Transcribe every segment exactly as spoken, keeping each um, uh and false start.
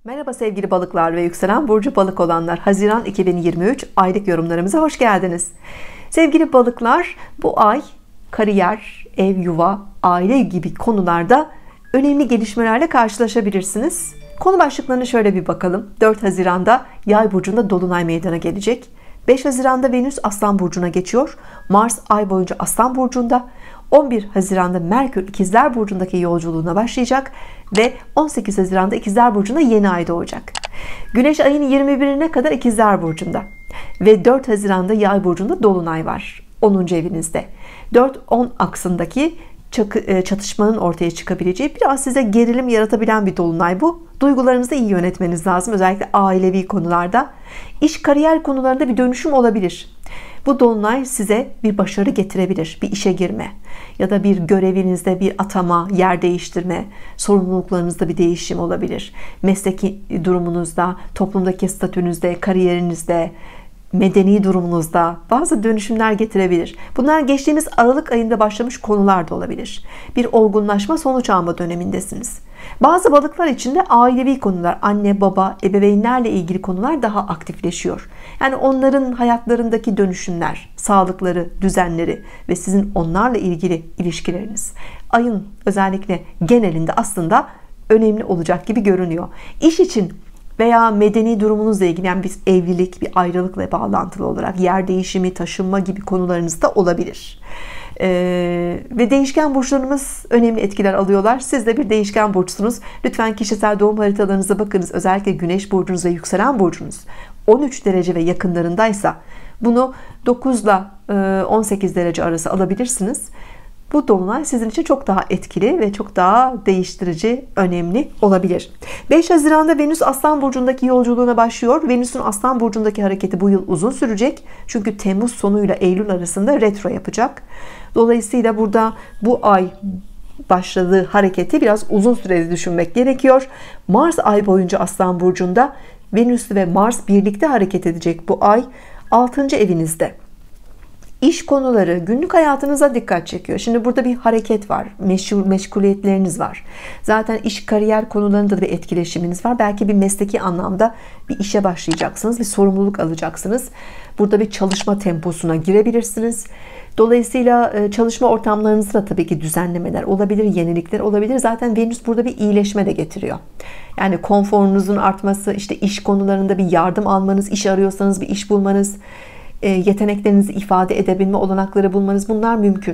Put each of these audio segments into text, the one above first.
Merhaba sevgili balıklar ve yükselen burcu balık olanlar, Haziran iki bin yirmi üç aylık yorumlarımıza hoş geldiniz. Sevgili balıklar, bu ay kariyer, ev, yuva, aile gibi konularda önemli gelişmelerle karşılaşabilirsiniz. Konu başlıklarına şöyle bir bakalım. dört Haziran'da Yay burcunda dolunay meydana gelecek. beş Haziran'da Venüs Aslan burcuna geçiyor. Mars ay boyunca Aslan burcunda. on bir Haziran'da Merkür İkizler burcundaki yolculuğuna başlayacak ve on sekiz Haziran'da İkizler burcunda yeni ay doğacak. Güneş ayın yirmi birine kadar İkizler burcunda ve dört Haziran'da Yay burcunda dolunay var onuncu evinizde. dört on aksındaki çatışmanın ortaya çıkabileceği, biraz size gerilim yaratabilen bir dolunay bu. Duygularınızı iyi yönetmeniz lazım, özellikle ailevi konularda. İş, kariyer konularında bir dönüşüm olabilir. Bu dolunay size bir başarı getirebilir, bir işe girme ya da bir görevinizde bir atama, yer değiştirme, sorumluluklarınızda bir değişim olabilir. Mesleki durumunuzda, toplumdaki statünüzde, kariyerinizde, medeni durumunuzda bazı dönüşümler getirebilir. Bunlar geçtiğimiz Aralık ayında başlamış konular da olabilir. Bir olgunlaşma, sonuç alma dönemindesiniz. Bazı balıklar için de ailevi konular, anne, baba, ebeveynlerle ilgili konular daha aktifleşiyor. Yani onların hayatlarındaki dönüşümler, sağlıkları, düzenleri ve sizin onlarla ilgili ilişkileriniz ayın özellikle genelinde aslında önemli olacak gibi görünüyor. İş için veya medeni durumunuzla ilgili, yani bir evlilik, bir ayrılıkla bağlantılı olarak yer değişimi, taşınma gibi konularınız da olabilir. Ee, ve değişken burçlarımız önemli etkiler alıyorlar. Siz de bir değişken burçsunuz. Lütfen kişisel doğum haritalarınıza bakınız. Özellikle güneş burcunuz ve yükselen burcunuz on üç derece ve yakınlarındaysa bunu dokuz ile on sekiz derece arası alabilirsiniz. Bu dolunay sizin için çok daha etkili ve çok daha değiştirici, önemli olabilir. beş Haziran'da Venüs Aslan burcundaki yolculuğuna başlıyor. Venüs'ün Aslan burcundaki hareketi bu yıl uzun sürecek. Çünkü Temmuz sonuyla Eylül arasında retro yapacak. Dolayısıyla burada bu ay başladığı hareketi biraz uzun süreli düşünmek gerekiyor. Mars ay boyunca Aslan burcunda, Venüs ve Mars birlikte hareket edecek bu ay altıncı evinizde. İş konuları, günlük hayatınıza dikkat çekiyor. Şimdi burada bir hareket var, meşgul, meşguliyetleriniz var. Zaten iş, kariyer konularında da bir etkileşiminiz var. Belki bir mesleki anlamda bir işe başlayacaksınız, bir sorumluluk alacaksınız. Burada bir çalışma temposuna girebilirsiniz. Dolayısıyla çalışma ortamlarınızda da tabii ki düzenlemeler olabilir, yenilikler olabilir. Zaten Venüs burada bir iyileşme de getiriyor. Yani konforunuzun artması, işte iş konularında bir yardım almanız, iş arıyorsanız bir iş bulmanız, yeteneklerinizi ifade edebilme olanakları bulmanız, bunlar mümkün.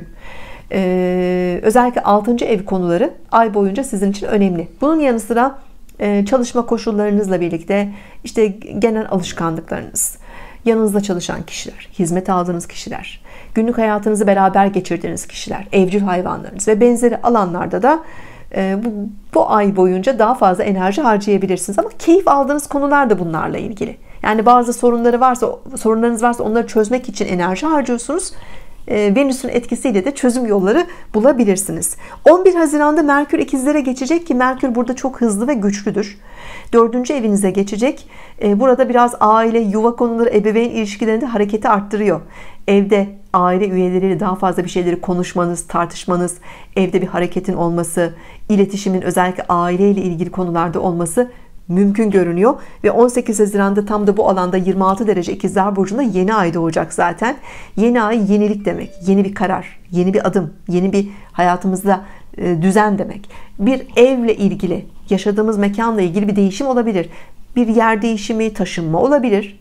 Ee, özellikle altıncı ev konuları ay boyunca sizin için önemli. Bunun yanı sıra e, çalışma koşullarınızla birlikte işte genel alışkanlıklarınız, yanınızda çalışan kişiler, hizmet aldığınız kişiler, günlük hayatınızı beraber geçirdiğiniz kişiler, evcil hayvanlarınız ve benzeri alanlarda da e, bu, bu ay boyunca daha fazla enerji harcayabilirsiniz. Ama keyif aldığınız konular da bunlarla ilgili. Yani bazı sorunları varsa, sorunlarınız varsa onları çözmek için enerji harcıyorsunuz. Venüs'ün etkisiyle de çözüm yolları bulabilirsiniz. on bir Haziran'da Merkür ikizlere geçecek ki Merkür burada çok hızlı ve güçlüdür. dördüncü evinize geçecek. Burada biraz aile, yuva konuları, ebeveyn ilişkilerinde hareketi arttırıyor. Evde aile üyeleriyle daha fazla bir şeyleri konuşmanız, tartışmanız, evde bir hareketin olması, iletişimin özellikle aileyle ilgili konularda olması mümkün görünüyor ve on sekiz Haziran'da tam da bu alanda yirmi altı derece İkizler burcunda yeni ay doğacak zaten. Yeni ay yenilik demek, yeni bir karar, yeni bir adım, yeni bir hayatımızda düzen demek. Bir evle ilgili, yaşadığımız mekanla ilgili bir değişim olabilir. Bir yer değişimi, taşınma olabilir.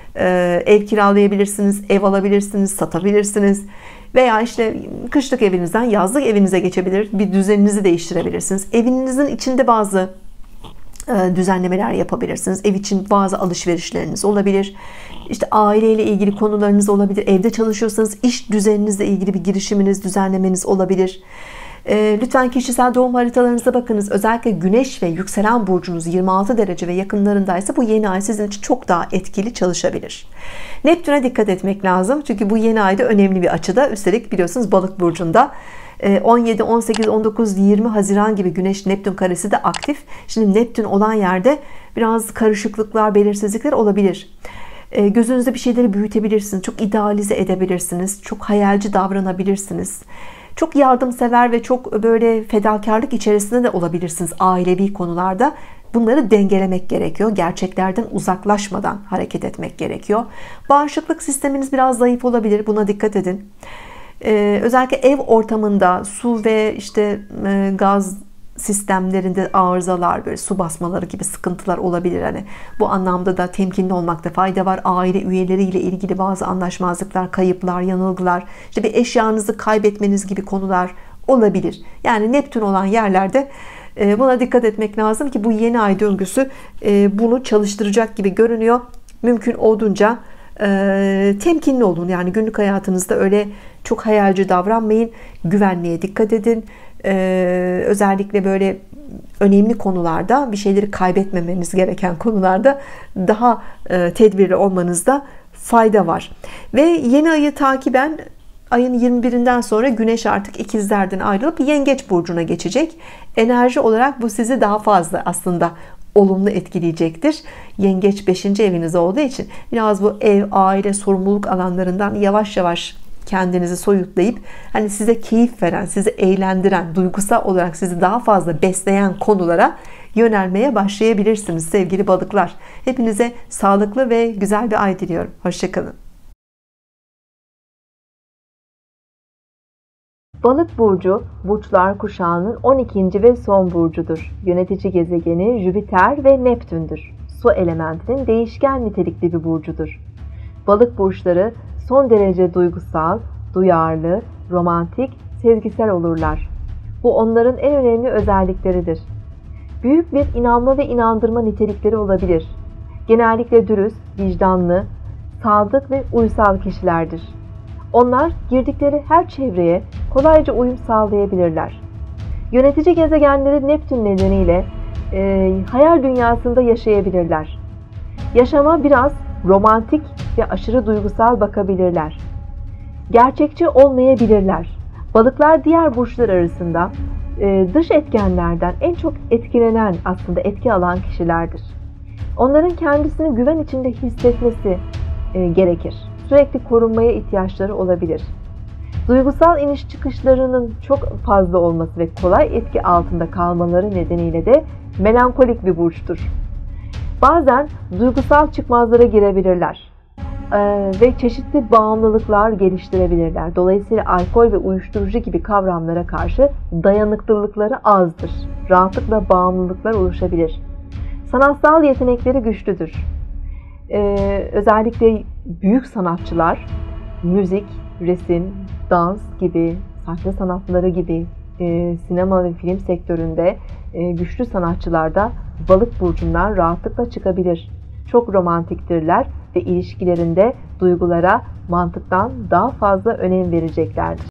Ev kiralayabilirsiniz, ev alabilirsiniz, satabilirsiniz. Veya işte kışlık evinizden yazlık evinize geçebilir, bir düzeninizi değiştirebilirsiniz. Evinizin içinde bazı düzenlemeler yapabilirsiniz. Ev için bazı alışverişleriniz olabilir. İşte aileyle ilgili konularınız olabilir. Evde çalışıyorsanız iş düzeninizle ilgili bir girişiminiz, düzenlemeniz olabilir. Lütfen kişisel doğum haritalarınıza bakınız. Özellikle güneş ve yükselen burcunuz yirmi altı derece ve yakınlarındaysa bu yeni ay sizin için çok daha etkili çalışabilir. Neptün'e dikkat etmek lazım. Çünkü bu yeni ayda önemli bir açıda. Üstelik biliyorsunuz balık burcunda. on yedi, on sekiz, on dokuz, yirmi Haziran gibi Güneş Neptün karesi de aktif. Şimdi Neptün olan yerde biraz karışıklıklar, belirsizlikler olabilir. Gözünüzde bir şeyleri büyütebilirsiniz. Çok idealize edebilirsiniz. Çok hayalci davranabilirsiniz. Çok yardımsever ve çok böyle fedakarlık içerisinde de olabilirsiniz ailevi konularda. bunları dengelemek gerekiyor. Gerçeklerden uzaklaşmadan hareket etmek gerekiyor. Bağışıklık sisteminiz biraz zayıf olabilir. Buna dikkat edin. Ee, özellikle ev ortamında su ve işte e, gaz sistemlerinde arızalar, böyle su basmaları gibi sıkıntılar olabilir. Hani bu anlamda da temkinli olmakta fayda var. Aile üyeleriyle ilgili bazı anlaşmazlıklar, kayıplar, yanılgılar, işte bir eşyanızı kaybetmeniz gibi konular olabilir. Yani Neptün olan yerlerde buna dikkat etmek lazım ki bu yeni ay döngüsü bunu çalıştıracak gibi görünüyor. Mümkün olduğunca temkinli olun. Yani günlük hayatınızda öyle çok hayalci davranmayın. Güvenliğe dikkat edin. Özellikle böyle önemli konularda, bir şeyleri kaybetmemeniz gereken konularda daha tedbirli olmanızda fayda var. Ve yeni ayı takiben ayın yirmi birinden sonra Güneş artık ikizlerden ayrılıp Yengeç burcuna geçecek. Enerji olarak bu sizi daha fazla aslında olumlu etkileyecektir. Yengeç beşinci eviniz olduğu için biraz bu ev, aile, sorumluluk alanlarından yavaş yavaş kendinizi soyutlayıp hani size keyif veren, sizi eğlendiren, duygusal olarak sizi daha fazla besleyen konulara yönelmeye başlayabilirsiniz sevgili balıklar. Hepinize sağlıklı ve güzel bir ay diliyorum. Hoşça kalın. Balık burcu burçlar kuşağının on ikinci ve son burcudur. Yönetici gezegeni Jüpiter ve Neptün'dür. Su elementinin değişken nitelikli bir burcudur. Balık burçları son derece duygusal, duyarlı, romantik, sezgisel olurlar. Bu onların en önemli özellikleridir. Büyük bir inanma ve inandırma nitelikleri olabilir. Genellikle dürüst, vicdanlı, sadık ve uysal kişilerdir. Onlar girdikleri her çevreye kolayca uyum sağlayabilirler. Yönetici gezegenleri Neptün nedeniyle e, hayal dünyasında yaşayabilirler. Yaşama biraz romantik ve aşırı duygusal bakabilirler. Gerçekçi olmayabilirler. Balıklar diğer burçlar arasında e, dış etkenlerden en çok etkilenen, aslında etki alan kişilerdir. Onların kendisini güven içinde hissetmesi e, gerekir. Sürekli korunmaya ihtiyaçları olabilir. Duygusal iniş çıkışlarının çok fazla olması ve kolay etki altında kalmaları nedeniyle de melankolik bir burçtur. Bazen duygusal çıkmazlara girebilirler ee, ve çeşitli bağımlılıklar geliştirebilirler. Dolayısıyla alkol ve uyuşturucu gibi kavramlara karşı dayanıklılıkları azdır. Rahatlıkla bağımlılıklar oluşabilir. Sanatsal yetenekleri güçlüdür. Ee, özellikle büyük sanatçılar, müzik, resim, dans gibi, sahne sanatları gibi, e, sinema ve film sektöründe e, güçlü sanatçılar da balık burcundan rahatlıkla çıkabilir. Çok romantiktirler ve ilişkilerinde duygulara mantıktan daha fazla önem vereceklerdir.